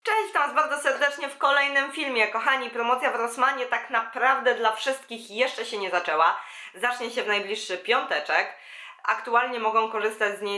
Cześć, witam Was bardzo serdecznie w kolejnym filmie. Kochani, promocja w Rossmanie tak naprawdę dla wszystkich jeszcze się nie zaczęła. Zacznie się w najbliższy piąteczek. Aktualnie mogą korzystać z niej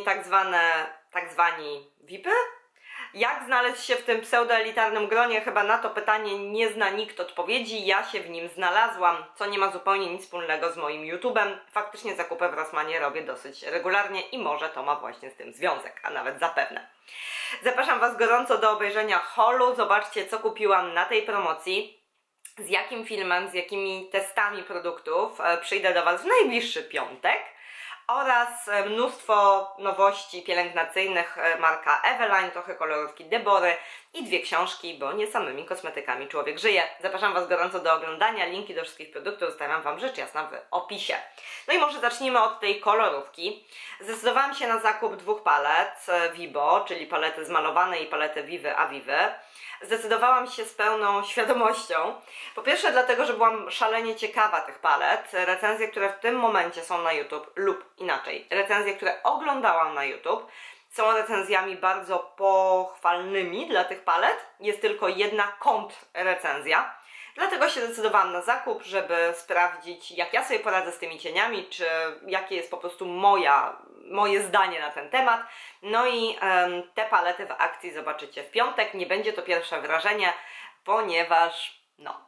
tak zwani VIPy. Jak znaleźć się w tym pseudoelitarnym gronie? Chyba na to pytanie nie zna nikt odpowiedzi. Ja się w nim znalazłam, co nie ma zupełnie nic wspólnego z moim YouTube'em. Faktycznie zakupy w Rossmanie robię dosyć regularnie i może to ma właśnie z tym związek, a nawet zapewne. Zapraszam Was gorąco do obejrzenia haulu. Zobaczcie, co kupiłam na tej promocji, z jakim filmem, z jakimi testami produktów przyjdę do Was w najbliższy piątek. Oraz mnóstwo nowości pielęgnacyjnych marka Eveline, trochę kolorówki Debory i 2 książki, bo nie samymi kosmetykami człowiek żyje. Zapraszam Was gorąco do oglądania. Linki do wszystkich produktów zostawiam Wam rzecz jasna w opisie. No i może zacznijmy od tej kolorówki. Zdecydowałam się na zakup 2 palet Vibo, czyli palety zmalowane i palety Vivy Avivy. Zdecydowałam się z pełną świadomością. Po pierwsze dlatego, że byłam szalenie ciekawa tych palet. Recenzje, które w tym momencie są na YouTube lub inaczej, recenzje, które oglądałam na YouTube, są recenzjami bardzo pochwalnymi dla tych palet. Jest tylko jedna kontrrecenzja. Dlatego się zdecydowałam na zakup, żeby sprawdzić, jak ja sobie poradzę z tymi cieniami, czy jakie jest po prostu moje zdanie na ten temat. No i te palety w akcji zobaczycie w piątek. Nie będzie to pierwsze wrażenie, ponieważ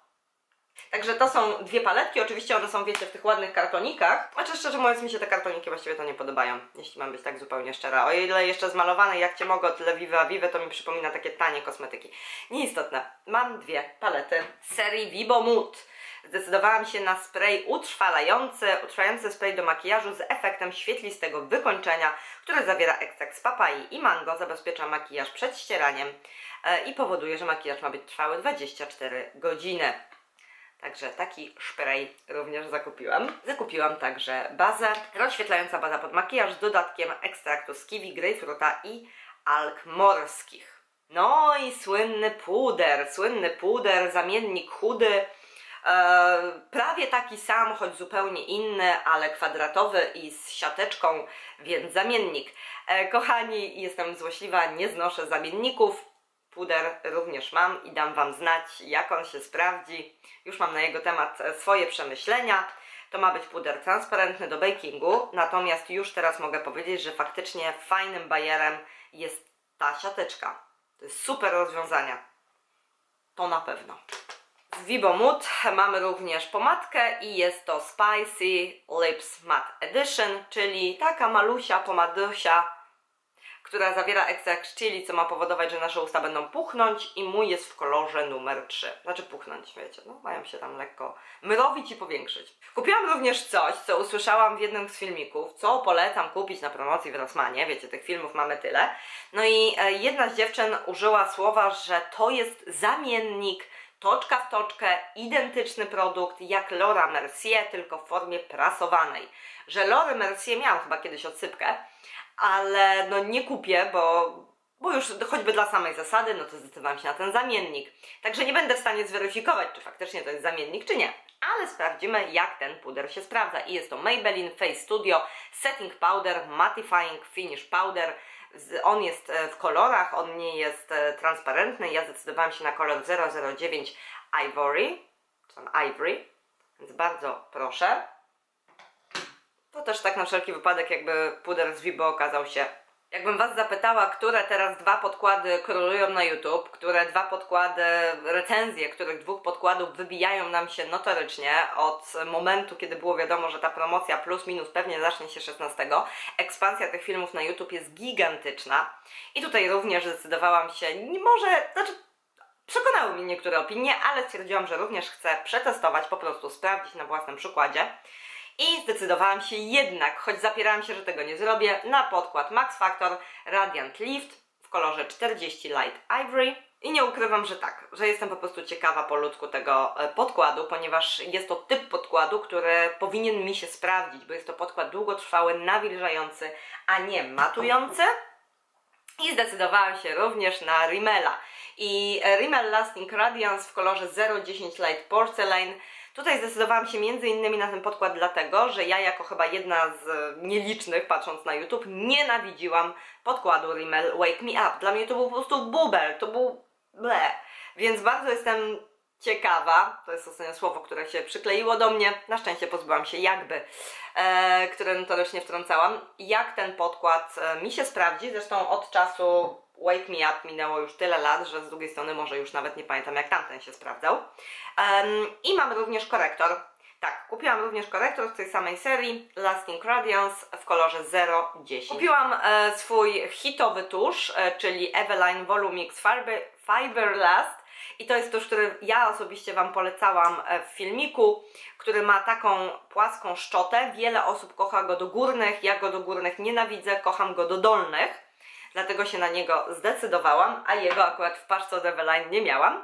Także to są 2 paletki, oczywiście one są, wiecie, w tych ładnych kartonikach. Znaczy, szczerze mówiąc, mi się te kartoniki właściwie to nie podobają, jeśli mam być tak zupełnie szczera. O ile jeszcze zmalowane, jak Cię mogę, o tyle Vivy Avivy, to mi przypomina takie tanie kosmetyki. Nieistotne. Mam 2 palety z serii Vibo Mood. Zdecydowałam się na spray utrwalający spray do makijażu z efektem świetlistego wykończenia, który zawiera ekstrakt z papai i mango, zabezpiecza makijaż przed ścieraniem i powoduje, że makijaż ma być trwały 24 godziny. Także taki spray również zakupiłam. Zakupiłam także bazę, rozświetlająca baza pod makijaż z dodatkiem ekstraktu z kiwi, grejpfruta i alg morskich. No i słynny puder, zamiennik chudy, prawie taki sam, choć zupełnie inny, ale kwadratowy i z siateczką, więc zamiennik. Kochani, jestem złośliwa, nie znoszę zamienników. Puder również mam i dam Wam znać, jak on się sprawdzi. Już mam na jego temat swoje przemyślenia. To ma być puder transparentny do bakingu, natomiast już teraz mogę powiedzieć, że faktycznie fajnym bajerem jest ta siateczka. To jest super rozwiązanie. To na pewno. Z Vibo Mood mamy również pomadkę i jest to Spicy Lips Matte Edition, czyli taka malusia pomadusia, która zawiera ekstrakt chili, co ma powodować, że nasze usta będą puchnąć, i mój jest w kolorze numer 3. Znaczy puchnąć, wiecie, no mają się tam lekko mrowić i powiększyć. Kupiłam również coś, co usłyszałam w jednym z filmików, co polecam kupić na promocji w Rossmanie, wiecie, tych filmów mamy tyle. No i jedna z dziewczyn użyła słowa, że to jest zamiennik toczka w toczkę, identyczny produkt jak Laura Mercier, tylko w formie prasowanej. Że Laura Mercier miałam chyba kiedyś odsypkę, ale no nie kupię, bo już choćby dla samej zasady, no to zdecydowałam się na ten zamiennik. Także nie będę w stanie zweryfikować, czy faktycznie to jest zamiennik, czy nie. Ale sprawdzimy, jak ten puder się sprawdza. I jest to Maybelline Face Studio Setting Powder Mattifying Finish Powder. On jest w kolorach, on nie jest transparentny. Ja zdecydowałam się na kolor 009 Ivory, więc bardzo proszę. To też tak na wszelki wypadek, jakby puder z Vibo okazał się. Jakbym Was zapytała, które teraz 2 podkłady królują na YouTube, które 2 podkłady, recenzje, których 2 podkładów wybijają nam się notorycznie od momentu, kiedy było wiadomo, że ta promocja plus minus pewnie zacznie się 16. Ekspansja tych filmów na YouTube jest gigantyczna i tutaj również zdecydowałam się, przekonały mnie niektóre opinie, ale stwierdziłam, że również chcę przetestować, po prostu sprawdzić na własnym przykładzie. I zdecydowałam się jednak, choć zapierałam się, że tego nie zrobię, na podkład Max Factor Radiant Lift w kolorze 40 Light Ivory. I nie ukrywam, że jestem po prostu ciekawa po ludzku tego podkładu, ponieważ jest to typ podkładu, który powinien mi się sprawdzić, bo jest to podkład długotrwały, nawilżający, a nie matujący. I zdecydowałam się również na Rimmela. I Rimmel Lasting Radiance w kolorze 010 Light Porcelain. Tutaj zdecydowałam się m.in. na ten podkład dlatego, że ja jako chyba jedna z nielicznych, patrząc na YouTube, nienawidziłam podkładu Rimmel Wake Me Up. Dla mnie to był po prostu bubel, to był ble. Więc bardzo jestem ciekawa, to jest ostatnie słowo, które się przykleiło do mnie, na szczęście pozbyłam się jakby, które notorycznie wtrącałam, jak ten podkład mi się sprawdzi. Zresztą od czasu Wake Me Up minęło już tyle lat, że z drugiej strony może już nawet nie pamiętam, jak tamten się sprawdzał. I mam również korektor. Tak, kupiłam również korektor z tej samej serii Lasting Radiance w kolorze 010. Kupiłam swój hitowy tusz, czyli Eveline Volumix Fiber Last. I to jest tusz, który ja osobiście Wam polecałam w filmiku, który ma taką płaską szczotę. Wiele osób kocha go do górnych, ja go do górnych nienawidzę, kocham go do dolnych. Dlatego się na niego zdecydowałam, a jego akurat w paczce od Eveline nie miałam.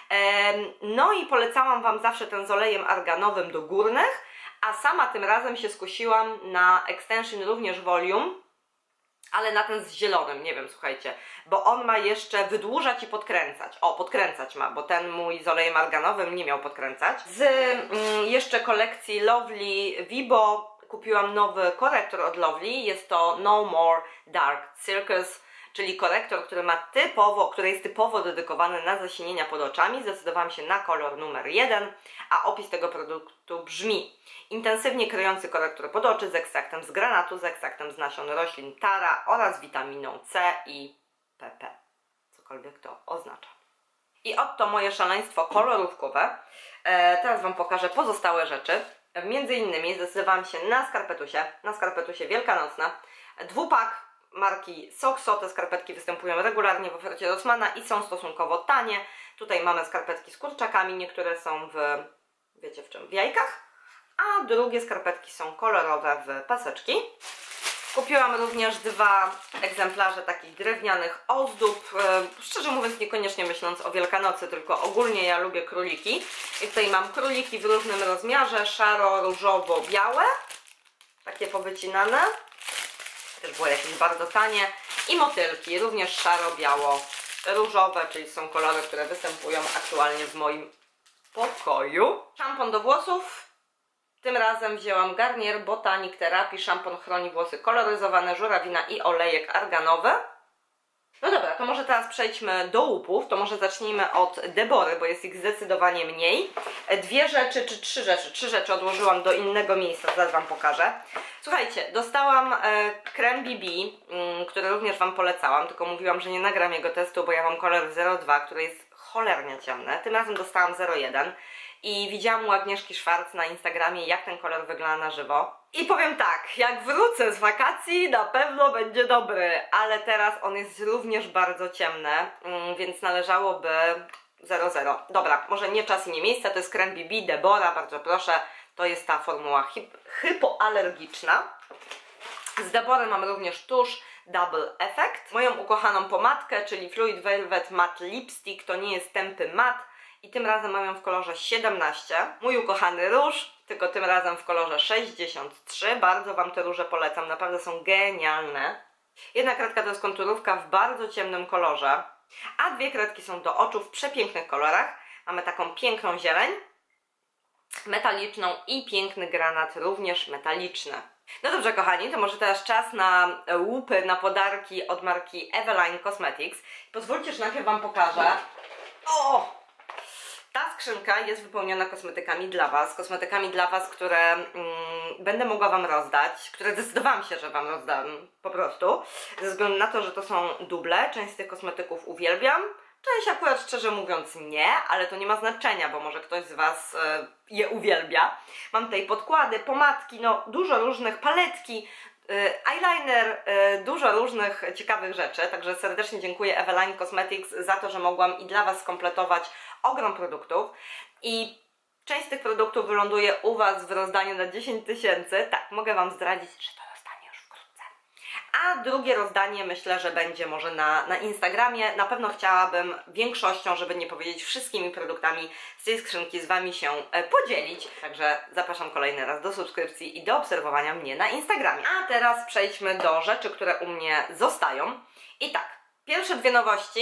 No i polecałam Wam zawsze ten z olejem arganowym do górnych, a sama tym razem się skusiłam na Extension również Volume, ale na ten z zielonym, nie wiem, słuchajcie, bo on ma jeszcze wydłużać i podkręcać. O, podkręcać ma, bo ten mój z olejem arganowym nie miał podkręcać. Z jeszcze kolekcji Lovely Vibo kupiłam nowy korektor od Lovely, jest to No More Dark Circus, czyli korektor, który jest typowo dedykowany na zasinienia pod oczami. Zdecydowałam się na kolor numer 1, a opis tego produktu brzmi: intensywnie kryjący korektor pod oczy z ekstraktem z granatu, z ekstraktem z nasion roślin Tara oraz witaminą C i PP, cokolwiek to oznacza. I oto moje szaleństwo kolorówkowe. Teraz Wam pokażę pozostałe rzeczy. Między innymi zdecydowałam się na skarpetusie wielkanocne. Dwupak marki Soxo. Te skarpetki występują regularnie w ofercie Rossmana i są stosunkowo tanie. Tutaj mamy skarpetki z kurczakami, niektóre są wiecie w czym, w jajkach, a drugie skarpetki są kolorowe w paseczki. Kupiłam również 2 egzemplarze takich drewnianych ozdób, szczerze mówiąc niekoniecznie myśląc o Wielkanocy, tylko ogólnie ja lubię króliki. I tutaj mam króliki w różnym rozmiarze, szaro, różowo, białe, takie powycinane, też było jakieś bardzo tanie, i motylki, również szaro, biało, różowe, czyli są kolory, które występują aktualnie w moim pokoju. Szampon do włosów. Tym razem wzięłam Garnier Botanic Therapy. Szampon chroni włosy koloryzowane, żurawina i olejek arganowy. No dobra, to może teraz przejdźmy do łupów. To może zacznijmy od Debory, bo jest ich zdecydowanie mniej. 2 rzeczy, czy 3 rzeczy? 3 rzeczy odłożyłam do innego miejsca, zaraz Wam pokażę. Słuchajcie, dostałam krem BB, który również Wam polecałam, tylko mówiłam, że nie nagram jego testu, bo ja mam kolor 02, który jest cholernie ciemny. Tym razem dostałam 01. I widziałam u Agnieszki Szwarc na Instagramie, jak ten kolor wygląda na żywo. I powiem tak, jak wrócę z wakacji, na pewno będzie dobry, ale teraz on jest również bardzo ciemny, więc należałoby 00. Dobra, może nie czas i nie miejsce, to jest krem BB Debora, bardzo proszę, to jest ta formuła hypoalergiczna. Z Debory mam również tusz Double Effect, moją ukochaną pomadkę, czyli Fluid Velvet Matte Lipstick, to nie jest tępy mat. I tym razem mam ją w kolorze 17. Mój ukochany róż, tylko tym razem w kolorze 63. Bardzo Wam te róże polecam, naprawdę są genialne. Jedna kredka to jest konturówka w bardzo ciemnym kolorze, a 2 kredki są do oczu w przepięknych kolorach. Mamy taką piękną zieleń metaliczną i piękny granat, również metaliczny. No dobrze kochani, to może teraz czas na łupy, na podarki od marki Eveline Cosmetics. Pozwólcie, że najpierw Wam pokażę. O! Ta skrzynka jest wypełniona kosmetykami dla Was, które będę mogła Wam rozdać, które zdecydowałam się, że Wam rozdam po prostu, ze względu na to, że to są duble. Część z tych kosmetyków uwielbiam, część akurat szczerze mówiąc nie, ale to nie ma znaczenia, bo może ktoś z Was je uwielbia. Mam tutaj podkłady, pomadki, no dużo różnych, paletki, eyeliner, dużo różnych ciekawych rzeczy, także serdecznie dziękuję Eveline Cosmetics za to, że mogłam i dla Was skompletować ogrom produktów. I część z tych produktów wyląduje u Was w rozdaniu na 10 000. Tak, mogę Wam zdradzić, że to rozdanie już wkrótce. A drugie rozdanie myślę, że będzie może na Instagramie. Na pewno chciałabym większością, żeby nie powiedzieć wszystkimi produktami z tej skrzynki z Wami się podzielić. Także zapraszam kolejny raz do subskrypcji i do obserwowania mnie na Instagramie. A teraz przejdźmy do rzeczy, które u mnie zostają. I tak. Pierwsze 2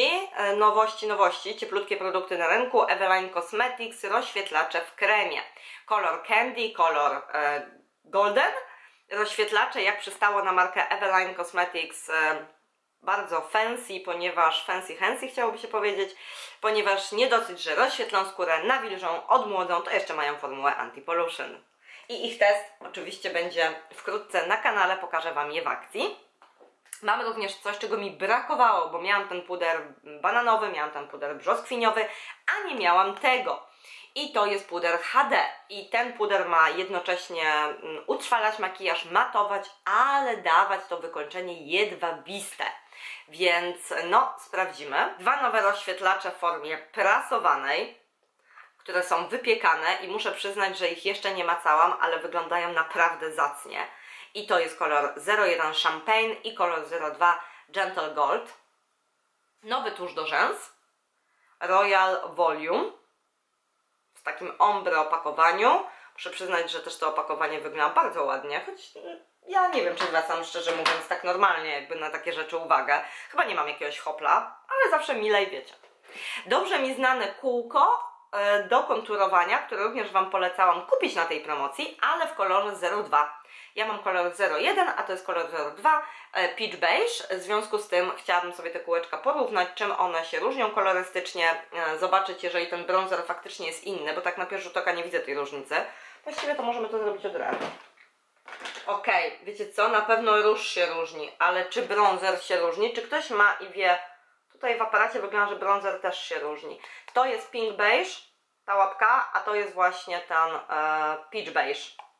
nowości, cieplutkie produkty na rynku, Eveline Cosmetics, rozświetlacze w kremie. Kolor Candy, kolor Golden. Rozświetlacze, jak przystało na markę Eveline Cosmetics, bardzo fancy, ponieważ fancy chciałoby się powiedzieć, ponieważ nie dosyć, że rozświetlą skórę, nawilżą, odmłodzą, to jeszcze mają formułę anti-pollution. I ich test oczywiście będzie wkrótce na kanale, pokażę Wam je w akcji. Mam również coś, czego mi brakowało, bo miałam ten puder bananowy, miałam ten puder brzoskwiniowy, a nie miałam tego. I to jest puder HD. I ten puder ma jednocześnie utrwalać makijaż, matować, ale dawać to wykończenie jedwabiste. Więc no, sprawdzimy. Dwa nowe rozświetlacze w formie prasowanej, które są wypiekane i muszę przyznać, że ich jeszcze nie macałam, ale wyglądają naprawdę zacnie. I to jest kolor 01 Champagne i kolor 02 Gentle Gold. Nowy tusz do rzęs Royal Volume w takim ombre opakowaniu. Muszę przyznać, że też to opakowanie wygląda bardzo ładnie, choć ja nie wiem, czy zwracam szczerze mówiąc tak normalnie jakby na takie rzeczy uwagę. Chyba nie mam jakiegoś hopla, ale zawsze milej, wiecie. Dobrze mi znane kółko do konturowania, które również Wam polecałam kupić na tej promocji, ale w kolorze 02. Ja mam kolor 01, a to jest kolor 02, Peach Beige. W związku z tym chciałabym sobie te kółeczka porównać, czym one się różnią kolorystycznie, zobaczyć, jeżeli ten bronzer faktycznie jest inny, bo tak na pierwszy rzut oka nie widzę tej różnicy. Właściwie to możemy to zrobić od razu. Ok, wiecie co, na pewno róż się różni, ale czy bronzer się różni? Czy ktoś ma i wie? Tutaj w aparacie wygląda, że bronzer też się różni. To jest Pink Beige, ta łapka, a to jest właśnie ten Peach Beige.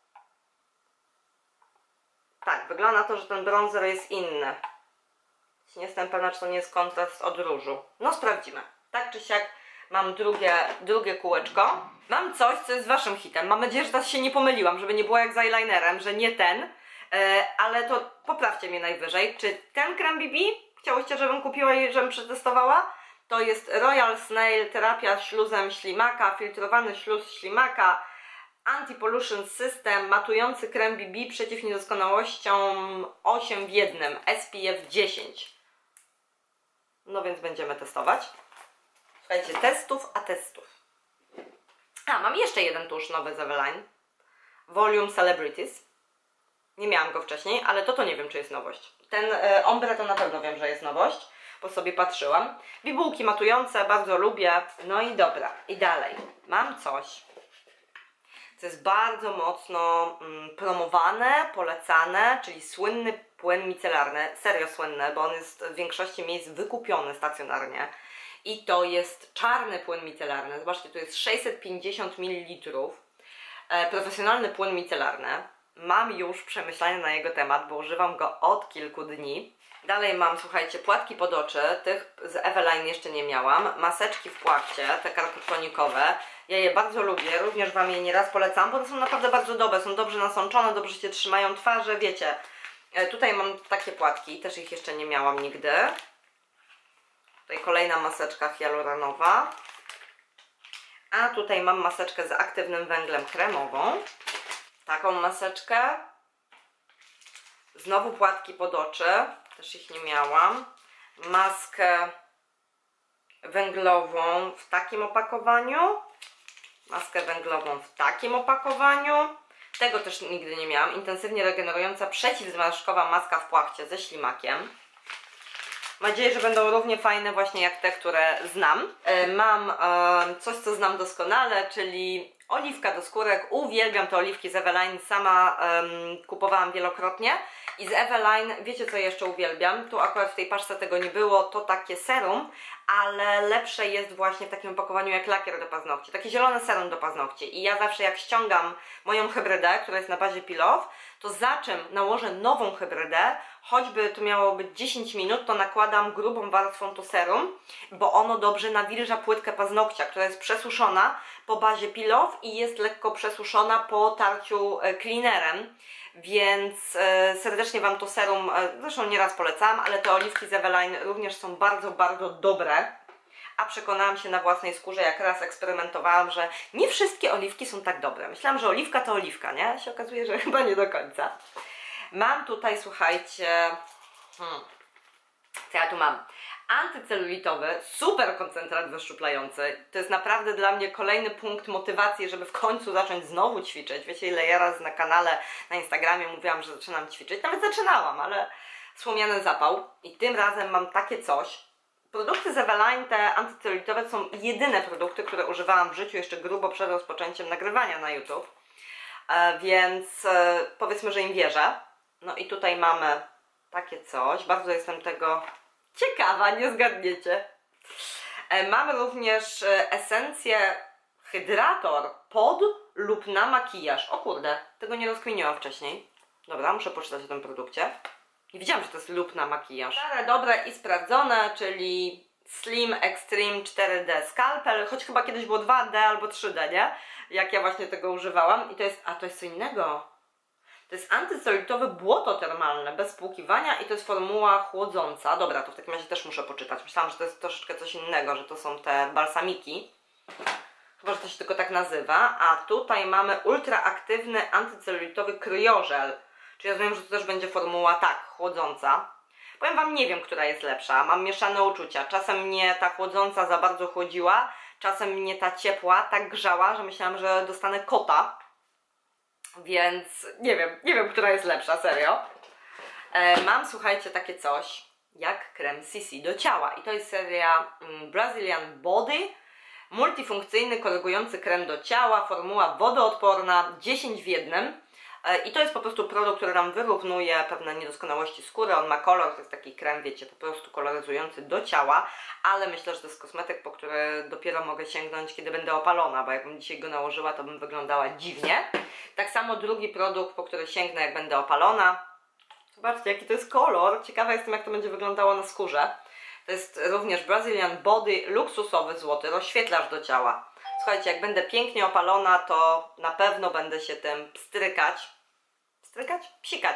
Tak, wygląda na to, że ten bronzer jest inny. Nie jestem pewna, czy to nie jest kontrast od różu. No sprawdzimy. Tak czy siak mam drugie kółeczko. Mam coś, co jest Waszym hitem. Mam nadzieję, że teraz się nie pomyliłam, żeby nie było jak z eyelinerem, że nie ten. Ale to poprawcie mnie najwyżej. Czy ten krem BB chciałyście, żebym kupiła i żebym przetestowała? To jest Royal Snail terapia śluzem ślimaka, filtrowany śluz ślimaka, Anti-Pollution System, matujący krem BB przeciw niedoskonałościom 8 w 1, SPF 10. No więc będziemy testować. Słuchajcie, testów, a testów. A, mam jeszcze jeden tusz nowy z Eveline. Volume Celebrities. Nie miałam go wcześniej, ale to nie wiem, czy jest nowość. Ten ombre to na pewno wiem, że jest nowość, bo sobie patrzyłam. Bibułki matujące, bardzo lubię. No i dobra, i dalej. Mam coś, co jest bardzo mocno promowane, polecane, czyli słynny płyn micelarny. Serio słynny, bo on jest w większości miejsc wykupiony stacjonarnie. I to jest czarny płyn micelarny. Zobaczcie, tu jest 650 ml. Profesjonalny płyn micelarny. Mam już przemyślenia na jego temat, bo używam go od kilku dni. Dalej mam, słuchajcie, płatki pod oczy. Tych z Eveline jeszcze nie miałam. Maseczki w płachcie, te kartonikowe. Ja je bardzo lubię, również Wam je nieraz polecam, bo to są naprawdę bardzo dobre. Są dobrze nasączone, dobrze się trzymają twarze, wiecie. Tutaj mam takie płatki, też ich jeszcze nie miałam nigdy. Tutaj kolejna maseczka hialuranowa. A tutaj mam maseczkę z aktywnym węglem kremową. Taką maseczkę. Znowu płatki pod oczy. Też ich nie miałam. Maskę węglową w takim opakowaniu. Maskę węglową w takim opakowaniu. Tego też nigdy nie miałam. Intensywnie regenerująca przeciwzmarszczkowa maska w płachcie ze ślimakiem. Mam nadzieję, że będą równie fajne właśnie jak te, które znam. Mam coś, co znam doskonale, czyli oliwka do skórek. Uwielbiam te oliwki z Eveline, sama kupowałam wielokrotnie. I z Eveline, wiecie co jeszcze uwielbiam? Tu akurat w tej paczce tego nie było, to takie serum, ale lepsze jest właśnie w takim opakowaniu jak lakier do paznokci. Takie zielone serum do paznokci. I ja zawsze jak ściągam moją hybrydę, która jest na bazie Peel Off, to za czym nałożę nową hybrydę, choćby to miało być 10 minut, to nakładam grubą warstwą to serum, bo ono dobrze nawilża płytkę paznokcia, która jest przesuszona po bazie Peel Off i jest lekko przesuszona po tarciu cleanerem. Więc serdecznie Wam to serum, zresztą nieraz polecałam, ale te oliwki z Eveline również są bardzo, bardzo dobre. A przekonałam się na własnej skórze, jak raz eksperymentowałam, że nie wszystkie oliwki są tak dobre. Myślałam, że oliwka to oliwka, nie? A się okazuje, że chyba nie do końca. Mam tutaj, słuchajcie, co ja tu mam? Antycelulitowy, super koncentrat wyszczuplający. To jest naprawdę dla mnie kolejny punkt motywacji, żeby w końcu zacząć znowu ćwiczyć. Wiecie, ile ja razy na kanale, na Instagramie mówiłam, że zaczynam ćwiczyć. Nawet zaczynałam, Słomiany zapał i tym razem mam takie coś. Produkty z Eveline, te antycelulitowe, są jedyne produkty, które używałam w życiu jeszcze grubo przed rozpoczęciem nagrywania na YouTube, więc powiedzmy, że im wierzę. No i tutaj mamy takie coś, bardzo jestem tego ciekawa, nie zgadniecie. Mamy również esencję hydrator pod lub na makijaż. O kurde, tego nie rozkminiłam wcześniej. Dobra, muszę poczytać o tym produkcie. Nie wiedziałam, że to jest lub na makijaż. Stare, dobre i sprawdzone, czyli Slim Extreme 4D Scalpel, choć chyba kiedyś było 2D albo 3D, nie? Jak ja właśnie tego używałam. I to jest, to jest co innego. To jest antycelulitowe błoto termalne, bez spłukiwania i to jest formuła chłodząca. Dobra, to w takim razie też muszę poczytać. Myślałam, że to jest troszeczkę coś innego, że to są te balsamiki. Chyba, że to się tylko tak nazywa. A tutaj mamy ultraaktywny antycelulitowy kryożel. Czyli rozumiem, że to też będzie formuła tak, chłodząca. Powiem Wam, nie wiem, która jest lepsza. Mam mieszane uczucia. Czasem mnie ta chłodząca za bardzo chłodziła, czasem mnie ta ciepła tak grzała, że myślałam, że dostanę kota. Więc nie wiem, która jest lepsza, serio. Mam, słuchajcie, takie coś jak krem CC do ciała. I to jest seria Brazilian Body. Multifunkcyjny, korygujący krem do ciała, formuła wodoodporna, 10 w jednym. I to jest po prostu produkt, który nam wyrównuje pewne niedoskonałości skóry. On ma kolor, to jest taki krem, wiecie, po prostu koloryzujący do ciała, ale myślę, że to jest kosmetyk, po który dopiero mogę sięgnąć, kiedy będę opalona, bo jakbym dzisiaj go nałożyła, to bym wyglądała dziwnie. Tak samo drugi produkt, po który sięgnę, jak będę opalona. Zobaczcie, jaki to jest kolor. Ciekawa jestem, jak to będzie wyglądało na skórze. To jest również Brazilian Body, luksusowy złoty rozświetlacz do ciała. Słuchajcie, jak będę pięknie opalona, to na pewno będę się tym pstrykać. Pstrykać? Psikać.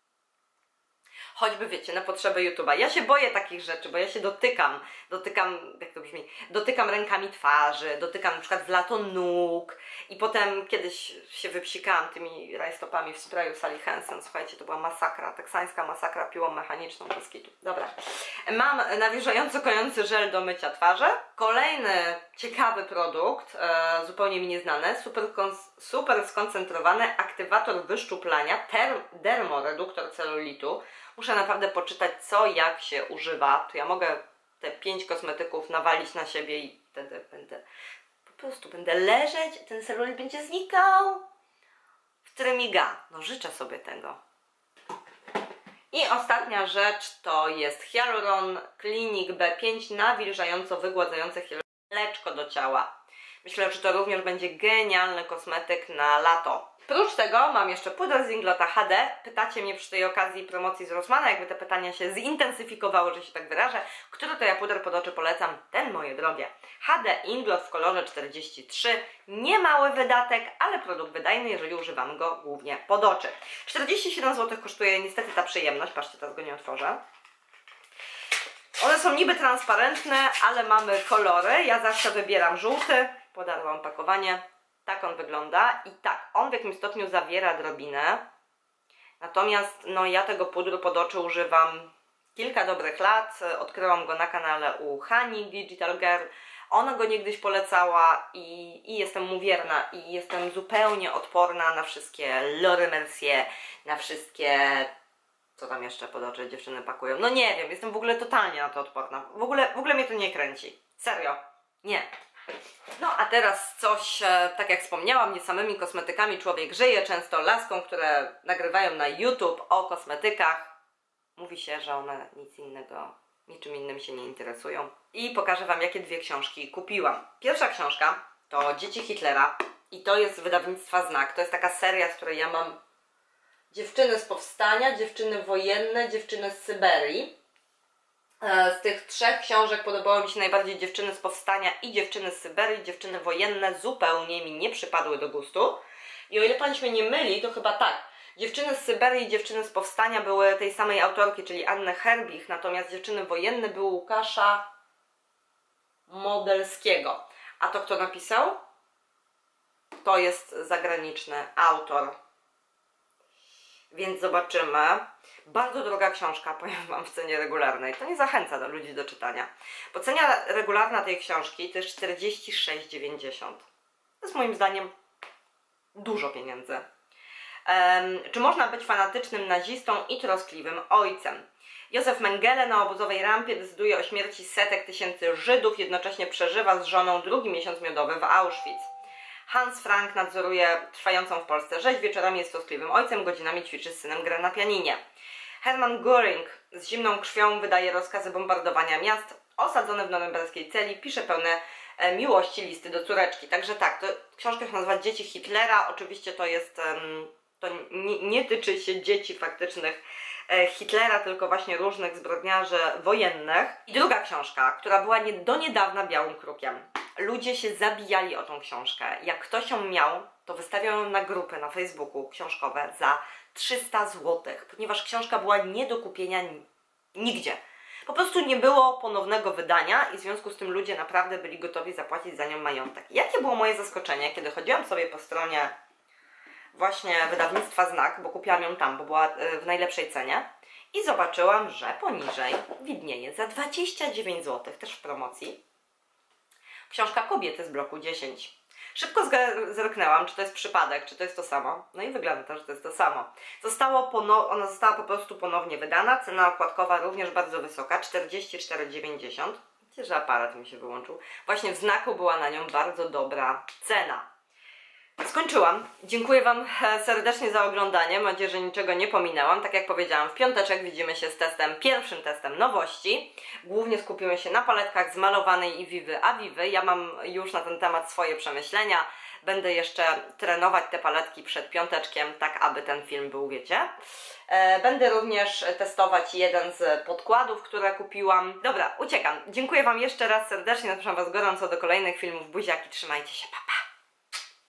Choćby, wiecie, na potrzeby YouTube'a. Ja się boję takich rzeczy, bo ja się dotykam, jak to brzmi, dotykam rękami twarzy, dotykam na przykład w lato nóg i potem kiedyś się wypsikałam tymi rajstopami w sprayu Sally Hansen. Słuchajcie, to była masakra, teksańska masakra piłą mechaniczną bez kitu. Dobra. Mam nawilżająco kojący żel do mycia twarzy. Kolejny ciekawy produkt, zupełnie mi nieznany, super skoncentrowany aktywator wyszczuplania, dermoreduktor celulitu. Muszę naprawdę poczytać, co, jak się używa. To ja mogę te 5 kosmetyków nawalić na siebie i wtedy po prostu będę leżeć, ten celulit będzie znikał w trymiga. No życzę sobie tego. I ostatnia rzecz to jest Hyaluron Clinic B5 nawilżająco wygładzające mleczko do ciała. Myślę, że to również będzie genialny kosmetyk na lato. Oprócz tego mam jeszcze pudrę z Inglota HD. Pytacie mnie przy tej okazji promocji z Rossmana, jakby te pytania się zintensyfikowały, że się tak wyrażę. Który to ja puder pod oczy polecam? Ten, moje drogie. HD Inglot w kolorze 43. Nie mały wydatek, ale produkt wydajny, jeżeli używamy go głównie pod oczy. 47 zł kosztuje niestety ta przyjemność. Patrzcie, teraz go nie otworzę. One są niby transparentne, ale mamy kolory. Ja zawsze wybieram żółty. Podarłam opakowanie. Tak on wygląda i tak, on w jakimś stopniu zawiera drobinę. Natomiast no, ja tego pudru pod oczy używam kilka dobrych lat. Odkryłam go na kanale u Hani Digital Girl. Ona go niegdyś polecała i jestem mu wierna i jestem zupełnie odporna na wszystkie Laura Mercier, na wszystkie... Co tam jeszcze pod oczy dziewczyny pakują? No nie wiem, jestem w ogóle totalnie na to odporna. W ogóle mnie to nie kręci. Serio. Nie. No a teraz coś, tak jak wspomniałam, nie samymi kosmetykami człowiek żyje, często laską, które nagrywają na YouTube o kosmetykach. Mówi się, że one niczym innym się nie interesują. I pokażę Wam, jakie 2 książki kupiłam. Pierwsza książka to Dzieci Hitlera i to jest wydawnictwa Znak. To jest taka seria, z której ja mam Dziewczyny z Powstania, Dziewczyny Wojenne, Dziewczyny z Syberii. Z tych 3 książek podobało mi się najbardziej Dziewczyny z Powstania i Dziewczyny z Syberii. Dziewczyny Wojenne zupełnie mi nie przypadły do gustu. I o ile pamięć mnie nie myli, to chyba tak. Dziewczyny z Syberii i Dziewczyny z Powstania były tej samej autorki, czyli Anny Herbich, natomiast Dziewczyny Wojenne były Łukasza Modelskiego. A to kto napisał? To jest zagraniczny autor. Więc zobaczymy. Bardzo droga książka, powiem Wam, w cenie regularnej. To nie zachęca do ludzi do czytania. Bo cena regularna tej książki to jest 46,90. To jest moim zdaniem dużo pieniędzy. Czy można być fanatycznym nazistą i troskliwym ojcem? Józef Mengele na obozowej rampie decyduje o śmierci setek tysięcy Żydów, jednocześnie przeżywa z żoną drugi miesiąc miodowy w Auschwitz. Hans Frank nadzoruje trwającą w Polsce rzeź, wieczorami jest troskliwym ojcem, godzinami ćwiczy z synem grę na pianinie. Hermann Göring z zimną krwią wydaje rozkazy bombardowania miast, osadzony w norymberskiej celi, pisze pełne miłości listy do córeczki. Także tak, to książka się nazywa Dzieci Hitlera, oczywiście to jest, to nie tyczy się dzieci faktycznych Hitlera, tylko właśnie różnych zbrodniarzy wojennych. I druga książka, która była do niedawna białym krukiem. Ludzie się zabijali o tą książkę. Jak ktoś ją miał, to wystawiał ją na grupy na Facebooku książkowe za 300 zł, ponieważ książka była nie do kupienia nigdzie. Po prostu nie było ponownego wydania i w związku z tym ludzie naprawdę byli gotowi zapłacić za nią majątek. Jakie było moje zaskoczenie, kiedy chodziłam sobie po stronie właśnie wydawnictwa Znak, bo kupiłam ją tam, bo była w najlepszej cenie i zobaczyłam, że poniżej widnieje za 29 zł, też w promocji, książka Kobiety z bloku 10. Szybko zerknęłam, czy to jest przypadek, czy to jest to samo. No i wygląda to, że to jest to samo. Ona została po prostu ponownie wydana. Cena okładkowa również bardzo wysoka, 44,90. Wiecie, że aparat mi się wyłączył. Właśnie w Znaku była na nią bardzo dobra cena. Skończyłam. Dziękuję Wam serdecznie za oglądanie. Mam nadzieję, że niczego nie pominęłam. Tak jak powiedziałam, w piąteczek widzimy się z pierwszym testem nowości. Głównie skupimy się na paletkach z malowanej i Vivy Avivy. Ja mam już na ten temat swoje przemyślenia. Będę jeszcze trenować te paletki przed piąteczkiem, tak aby ten film był, wiecie. Będę również testować jeden z podkładów, które kupiłam. Dobra, uciekam. Dziękuję Wam jeszcze raz serdecznie. Zapraszam Was gorąco do kolejnych filmów. Buziaki, trzymajcie się, pa pa!